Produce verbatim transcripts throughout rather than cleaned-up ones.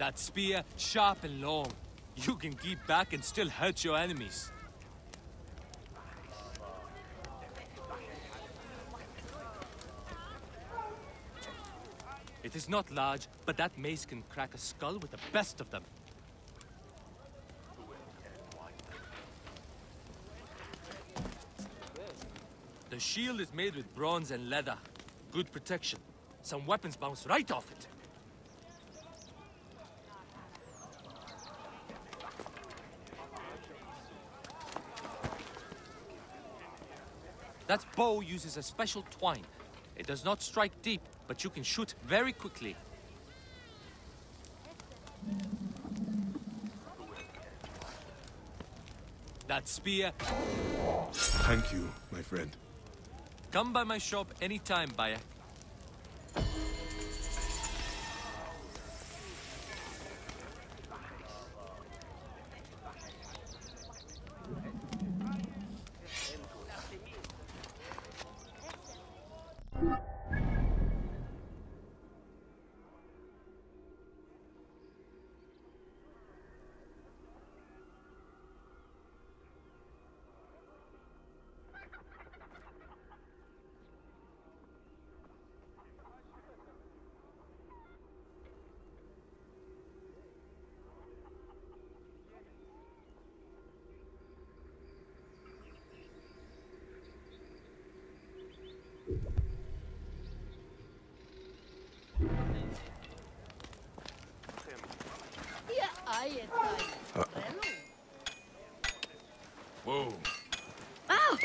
That spear, sharp and long. You can keep back and still hurt your enemies. It is not large, but that mace can crack a skull with the best of them. The shield is made with bronze and leather. Good protection. Some weapons bounce right off it. That bow uses a special twine. It does not strike deep, but you can shoot very quickly. That spear... Thank you, my friend. Come by my shop anytime, Bayek. Uh. Whoa. Oh!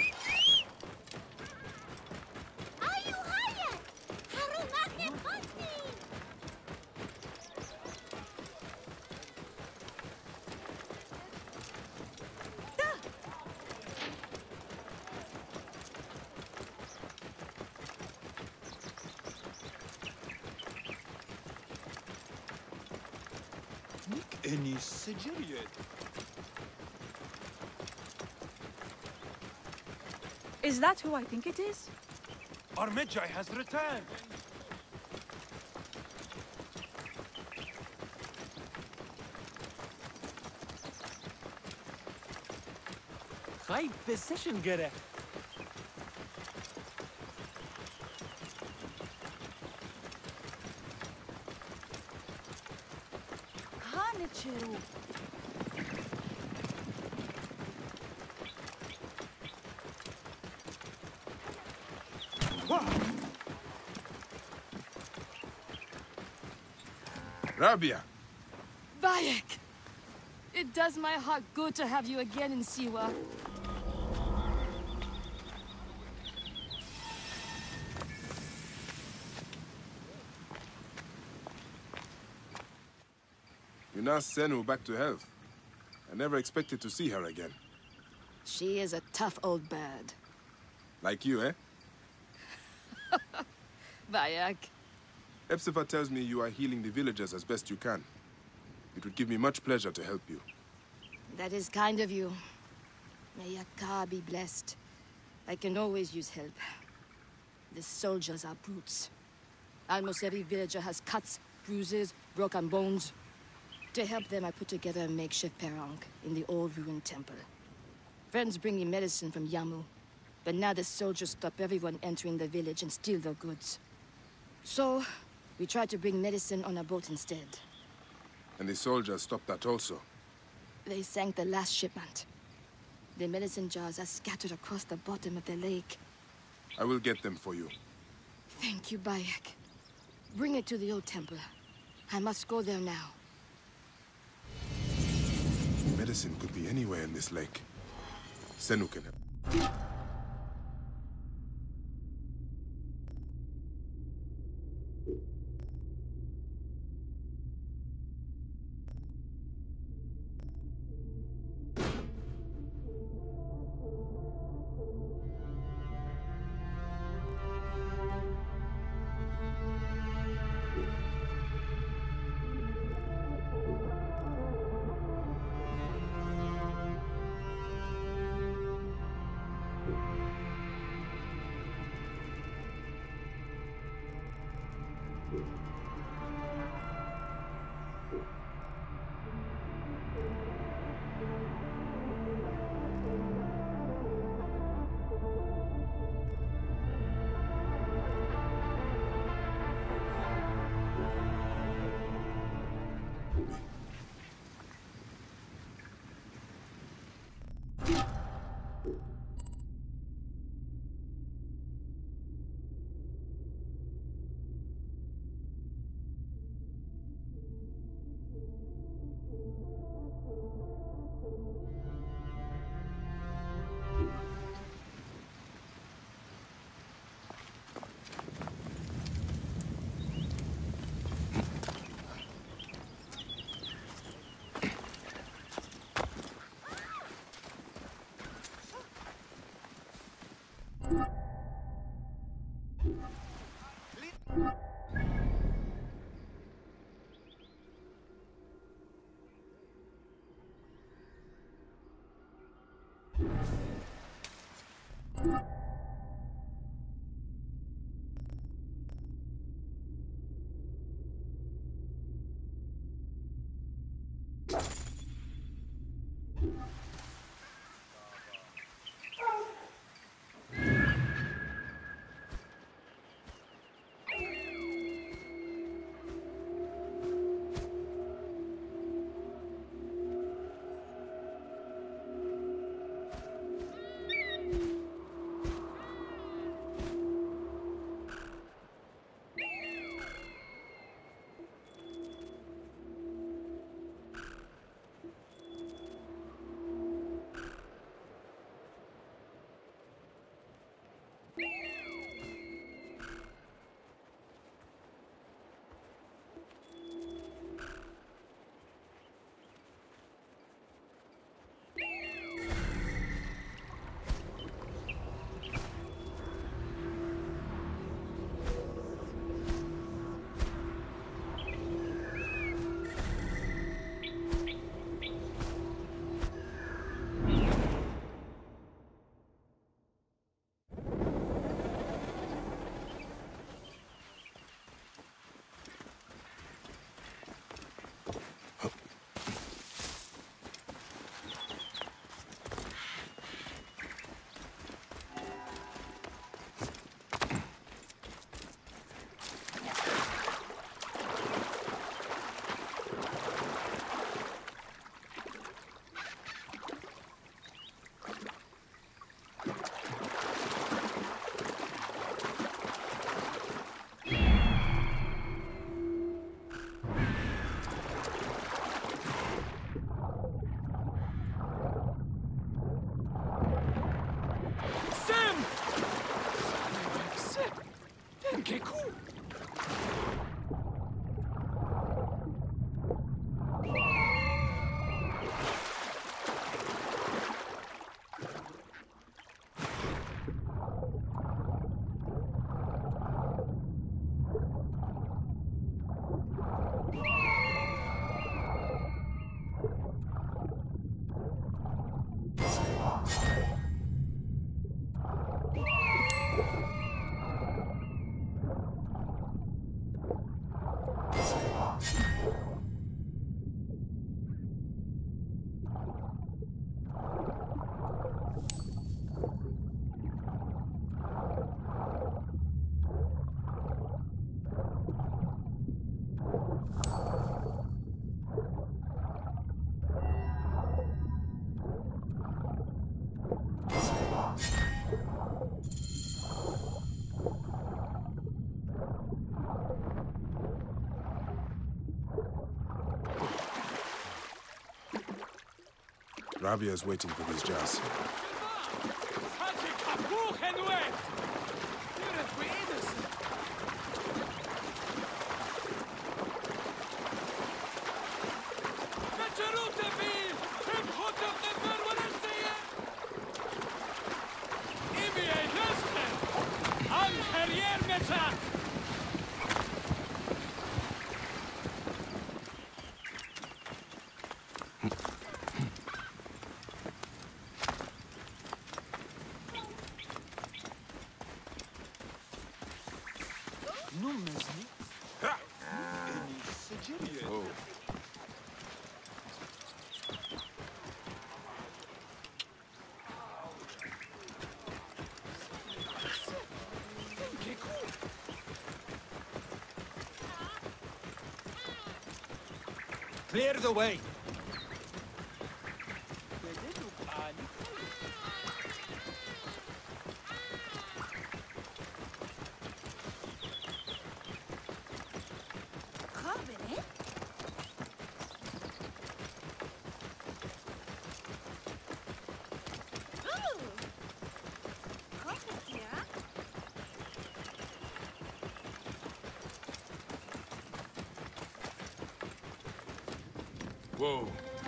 Any Sigiriad? Is that who I think it is? Our Medjay has returned! High position, Gere. Rabia! Bayek! It does my heart good to have you again in Siwa. You nursed Senu back to health. I never expected to see her again. She is a tough old bird. Like you, eh? Bayek. Epsifa tells me you are healing the villagers as best you can. It would give me much pleasure to help you. That is kind of you. May Yakar be blessed. I can always use help. The soldiers are brutes. Almost every villager has cuts, bruises, broken bones. To help them, I put together a makeshift perang in the old ruined temple. Friends bring me medicine from Yamu, but now the soldiers stop everyone entering the village and steal their goods. So, we tried to bring medicine on a boat instead. And the soldiers stopped that also. They sank the last shipment. The medicine jars are scattered across the bottom of the lake. I will get them for you. Thank you, Bayek. Bring it to the old temple. I must go there now. Medicine could be anywhere in this lake. Senu can help. Rabia is waiting for these jars. Clear the way. Whoa.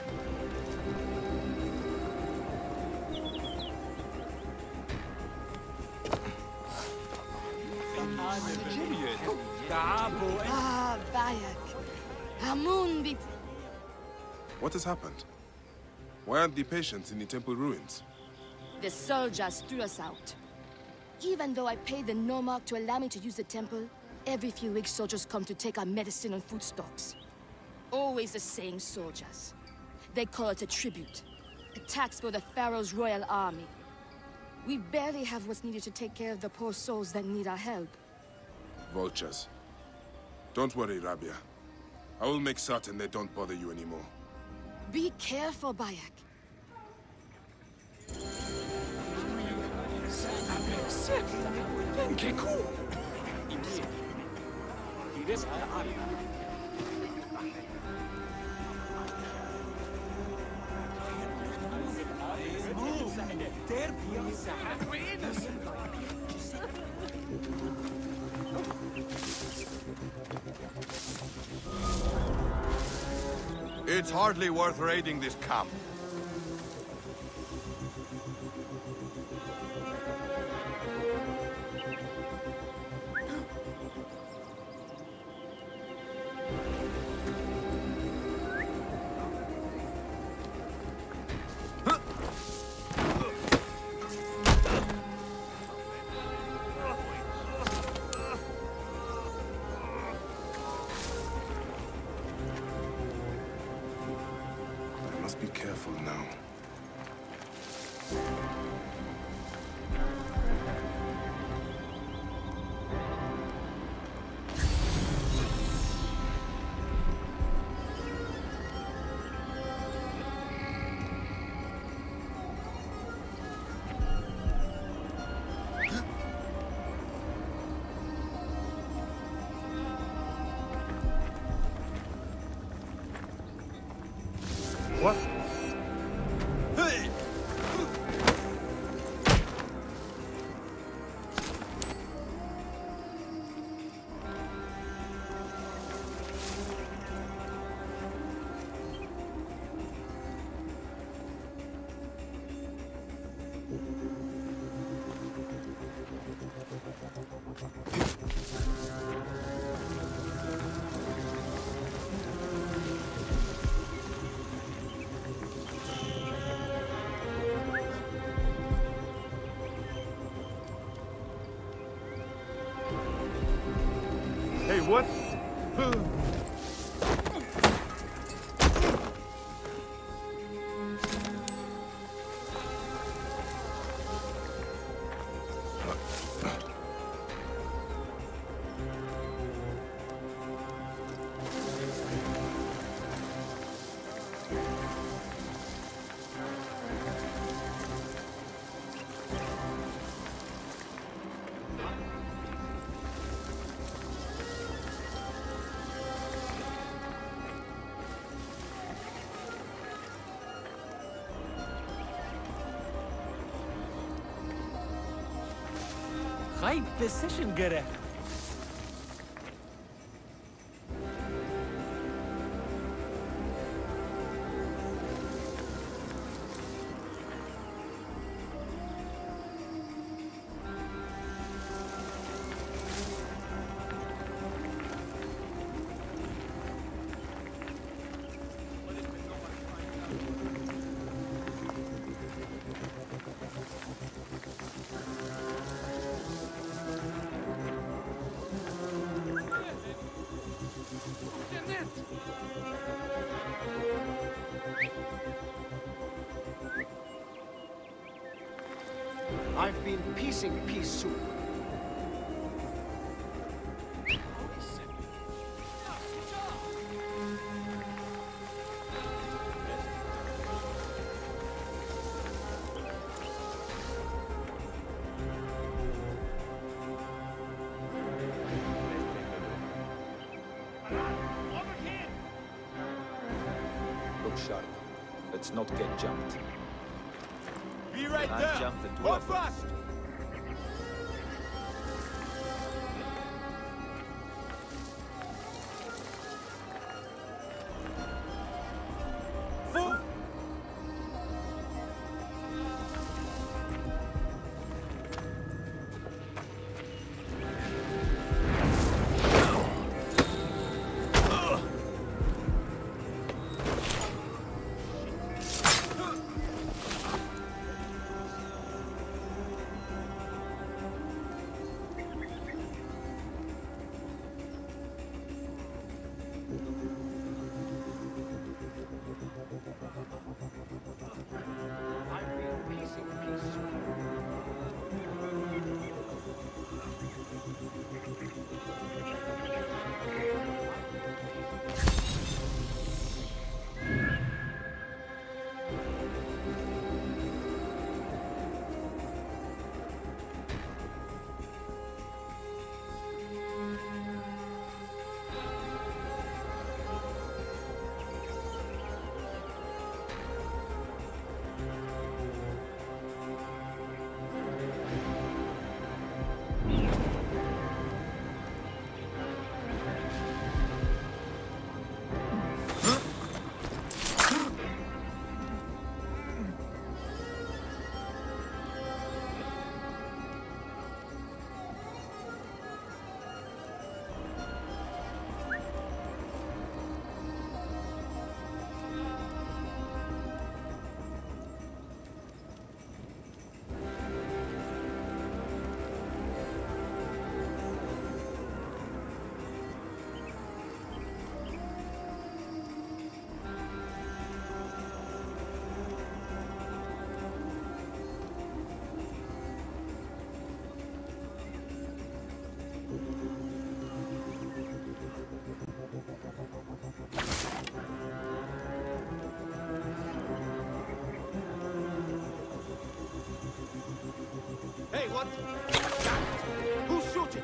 Ah, Bayek. Hamun be... What has happened? Why aren't the patients in the temple ruins? The soldiers threw us out. Even though I paid the Nomarch to allow me to use the temple, every few weeks soldiers come to take our medicine and food stocks. Always the same soldiers. They call it a tribute. A tax for the Pharaoh's royal army. We barely have what's needed to take care of the poor souls that need our help. Vultures. Don't worry, Rabia. I will make certain they don't bother you anymore. Be careful, Bayek. It's hardly worth raiding this camp. Be careful now. What? Hey, what? High position göre. I've been piecing pea soup. Look sharp. Let's not get jumped. Be right I there! jumped into Go a- fast! What? Who's shooting?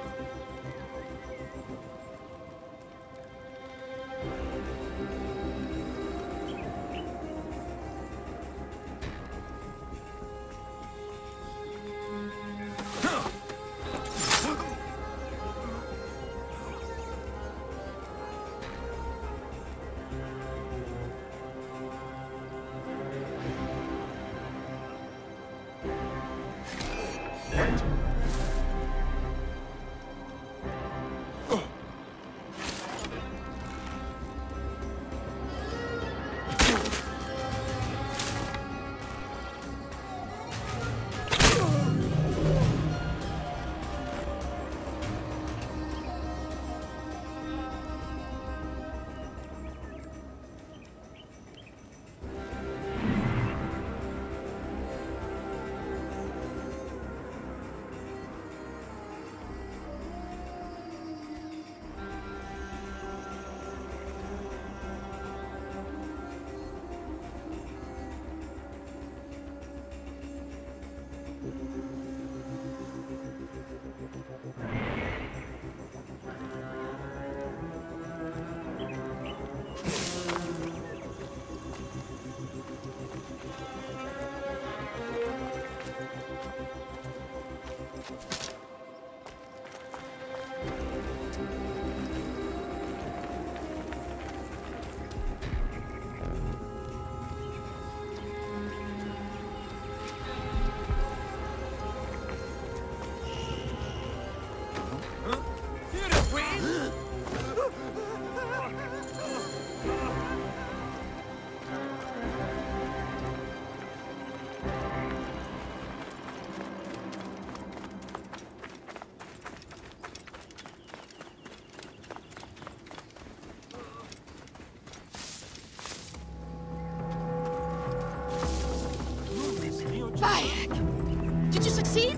Bayek! Did you succeed?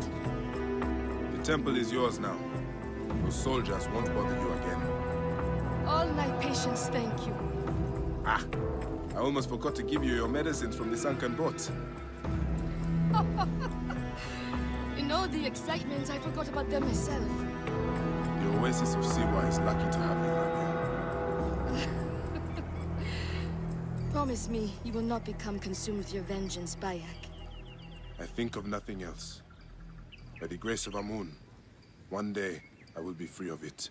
The temple is yours now. Those soldiers won't bother you again. All my patience, thank you. Ah! I almost forgot to give you your medicines from the sunken boat. In all the excitement, I forgot about them myself. The Oasis of Siwa is lucky to have you, Rabia. Promise me you will not become consumed with your vengeance, Bayek. I think of nothing else. By the grace of Amun, one day I will be free of it.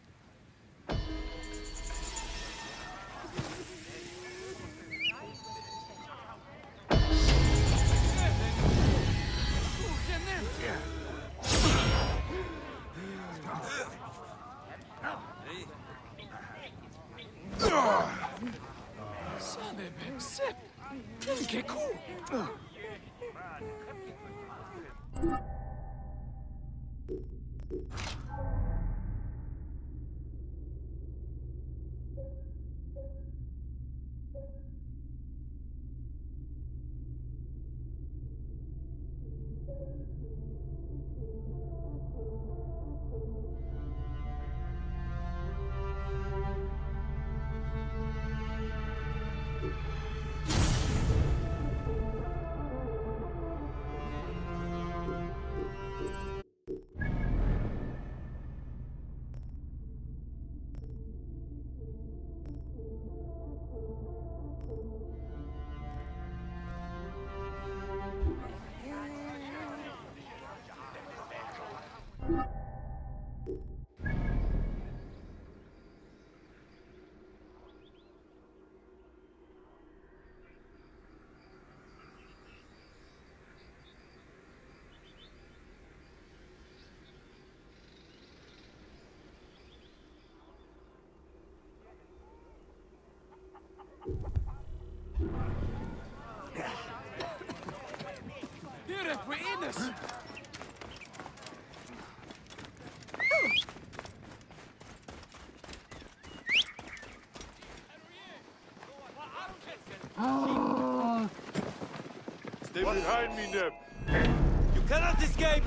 Stay behind me, Neb. You cannot escape!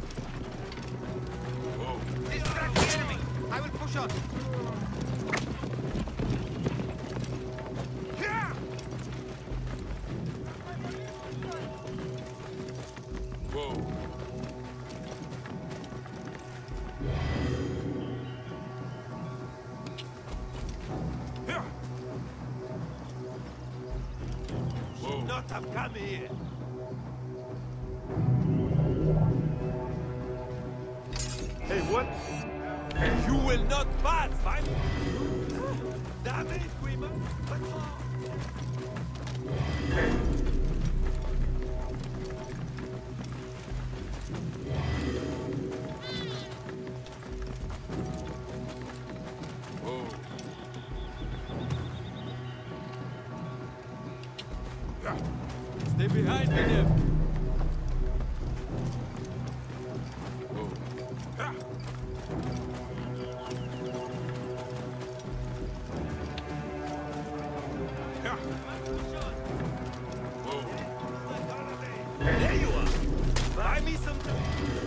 Distract the enemy! I will push on! Whoa. Come here. Hey, what? You will not pass, fine? Damn it, Quima. What's wrong? Stay behind me, Nev. There you are. Buy me some time.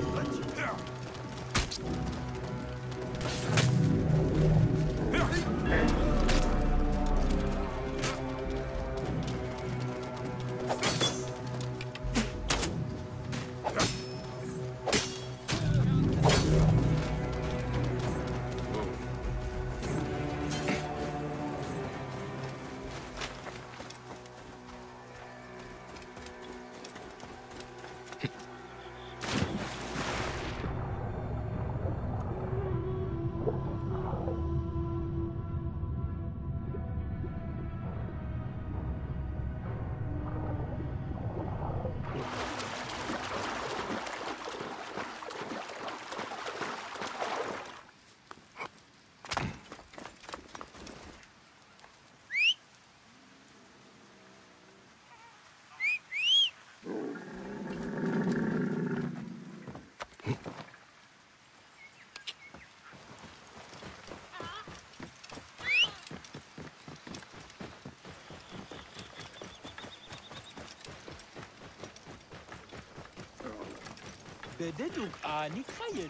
بدتك آني خيط.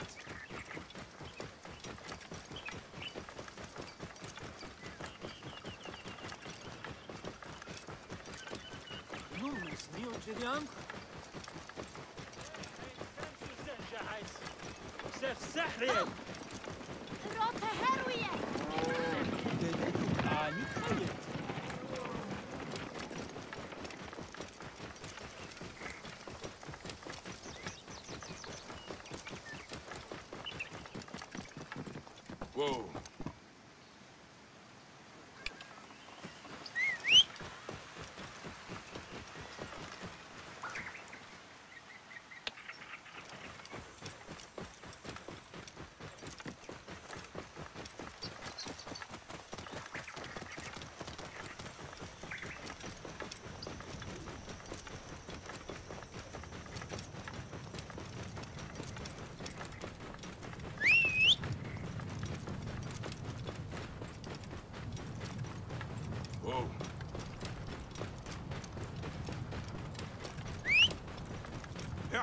نومس نيو جريان. سف سحرين. روته هروية. بدتك آني خيط. Whoa. Whoa. Yeah.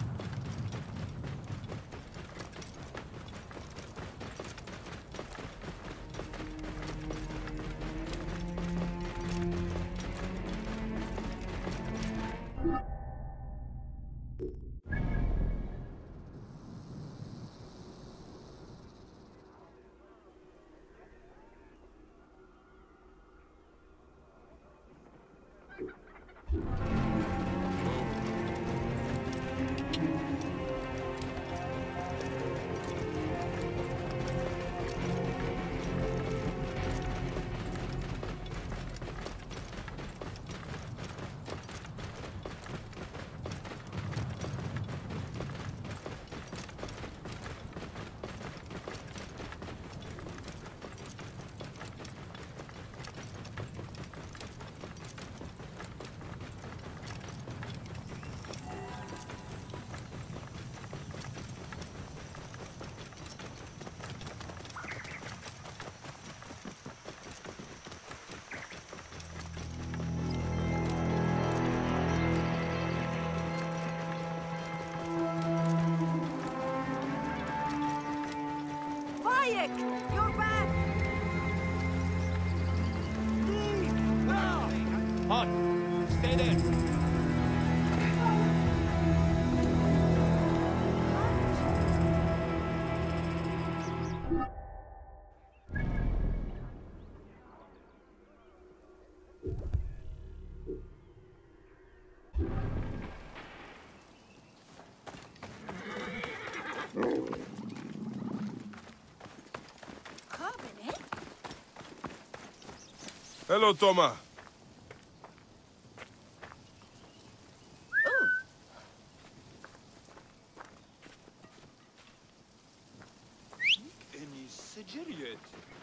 You're back! On! Stay there! Hello, Toma. Any Sigiriot.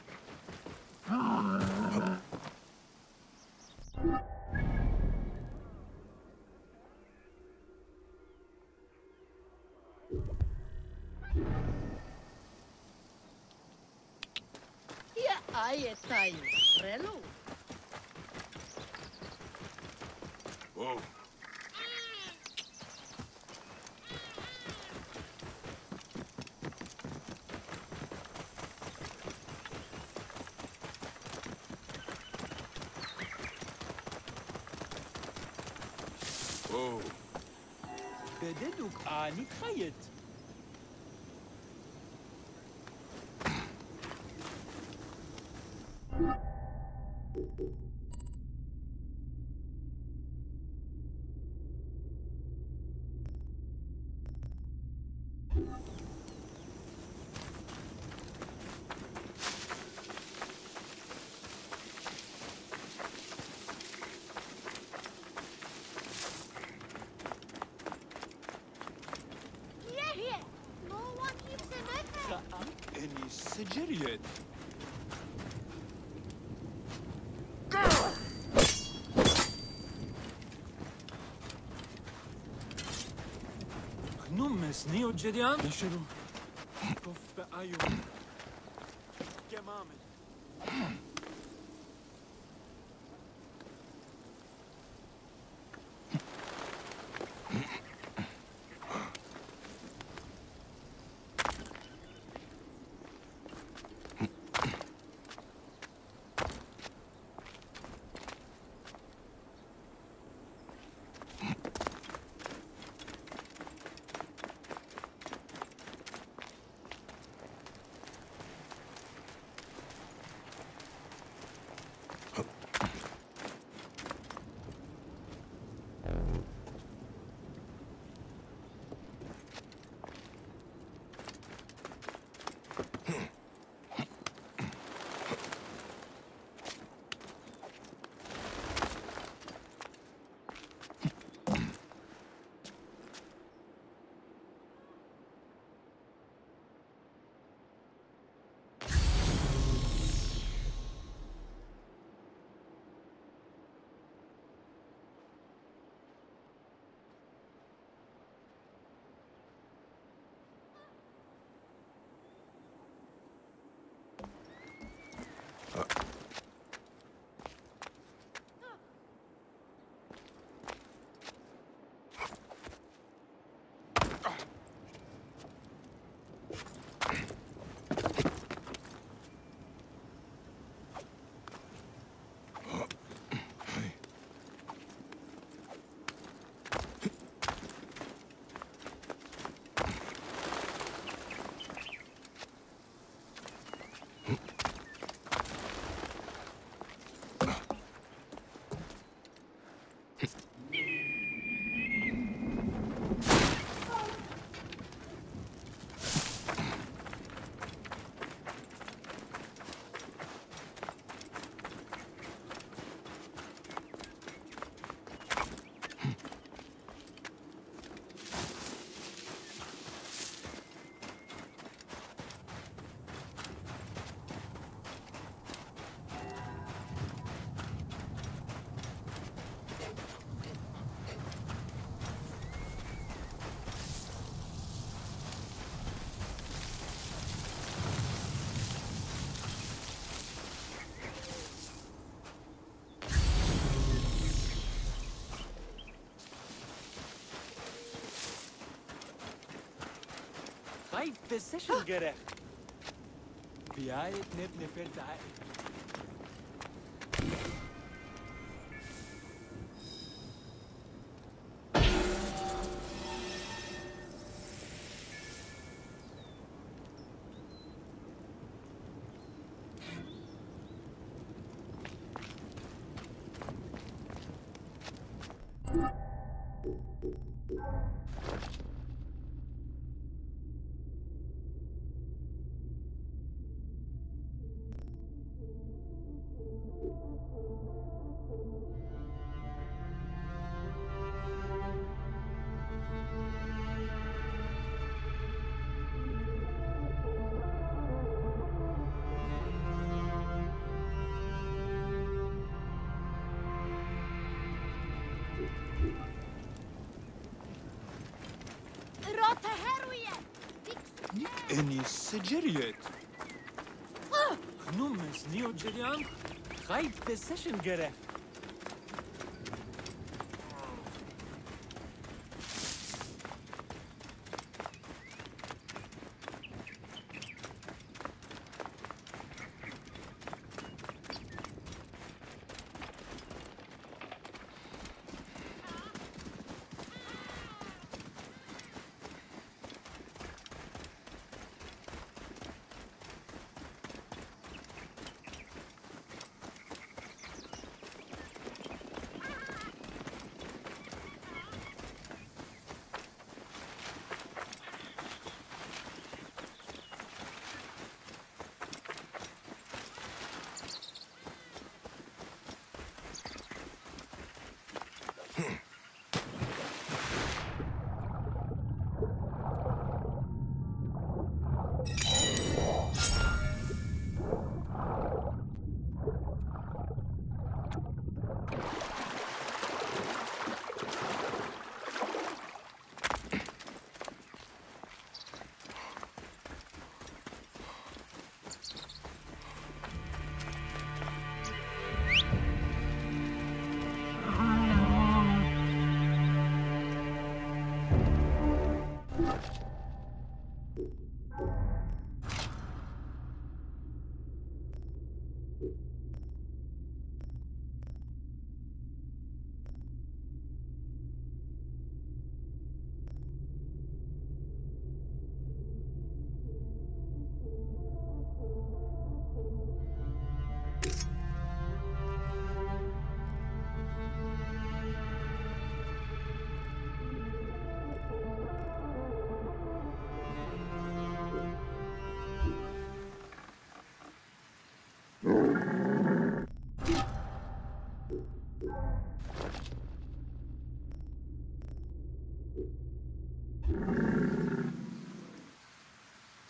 Ja, ai, tai. Relo. Whoa. Whoa. بددك آني خيط. Yeah, here. No one keeps an open. Any Sigiriot. Nummes neo Jedian? Nashiro. Kof be'ayu. Gemamen. Ay, position gerecht. Biayet net nefert ay. اني سجريت نمس نيو جريان خايب تسشن جره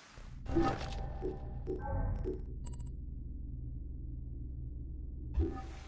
you